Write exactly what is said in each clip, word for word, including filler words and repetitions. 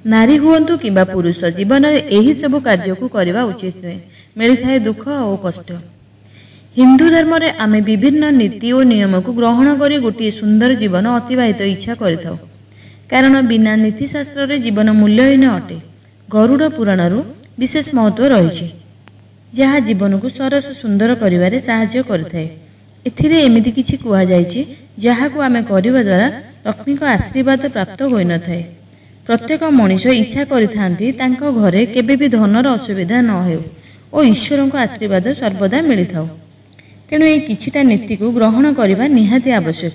नारी हुअन्तु किंबा पुरुष जीवन में यही सब कार्य को करवा उचित नुहे, मिलता है दुख और कष्ट। हिंदू धर्म में आम विभिन्न नीति और नियम को ग्रहण कर गोटे सुंदर जीवन अतिवाहित इच्छा करिथाउ, कारण बिना नीतिशास्त्र रे जीवन मूल्यहीन अटे। गरुड़ पुराण विशेष महत्व रही, जहाँ जीवन को सरस सुंदर करिवारे साहाय्य करिथाए। एथिरे एमिति किछि कुहा जायछि जहाकू आमे करिवा द्वारा लक्ष्मी को आशीर्वाद प्राप्त होई न थाए। प्रत्येक मनीष इच्छा करिथांती तांको घरे केबे भी धनर असुविधा न हेउ और ईश्वर को आशीर्वाद सर्वदा मिली थाउ। तेणु ए किछिटा नीति को ग्रहण करने निहाती आवश्यक।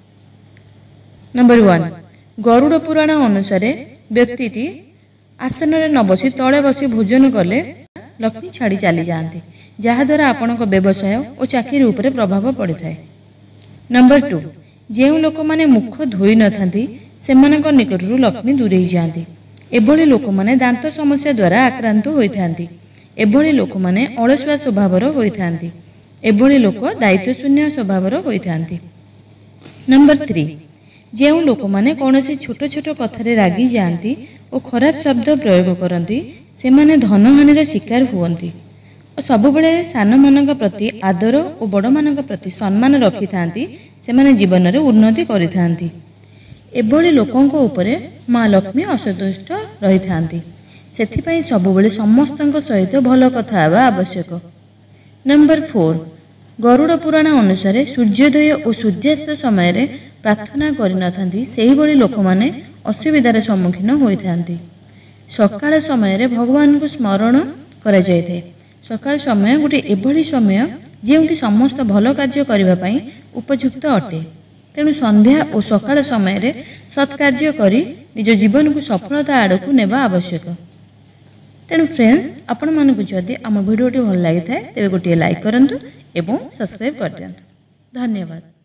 नंबर वन, गरुड़ पुराण अनुसार व्यक्ति आसन में न बसी तले बसी भोजन कले लक्ष्मी छाड़ी चली जाती, जहाद्वारा आपण व्यवसाय और चाकरी उपरे प्रभाव पड़े थाए। नंबर टू, जो लोक मैंने मुख धोई न थांती सेमानक निकटरू लक्ष्मी दूरे जाती। एभली लोक मैंने दांत समस्या द्वारा आक्रांत होइथांती। एभली लोक मैंने अलसुआ स्वभावर होइथांती। एभली लोक दायित्वशून्य स्वभावर होइथांती। नंबर थ्री, जो लोक मैंने कौन छोट छोट कथार रागी जाती और खराब शब्द प्रयोग करती से माने धनहानिर शिकार हुअन्ति और सबुबले सान मानक प्रति आदर और बड़ मानक प्रति सम्मान रखि थांती। से माने जीवन में उन्नति करिथांती। एभली लोकंक उपरे माँ लक्ष्मी असंतुष्ट रही थांती। सेथिपाई सबुबले समस्तंक सहित भल कथा हेबा आवश्यक। नंबर फोर, गरुड़ पुराण अनुसार सूर्योदय और सूर्यास्त समय रे प्रार्थना करिनथांती सेही भली लोक माने असुविधार सम्मुखीन होइथांती। सकाळ समय रे भगवान को स्मरण करा जायते। सकाळ समय गोटे एभली समय जेउठी समस्त भल कार्य करिबा पई उपयुक्त अटे। तेणु संध्या और सकाळ समय रे सत्कार्य करी निज जीवन को सफलता आड़कू नेबा आवश्यक। तेणु फ्रेंड्स, आपण मानकु जदि आम भिडियोटी भल लागि थाए तेबे गोटे लाइक करंतु एवं सब्सक्राइब कर दियंतु। धन्यवाद।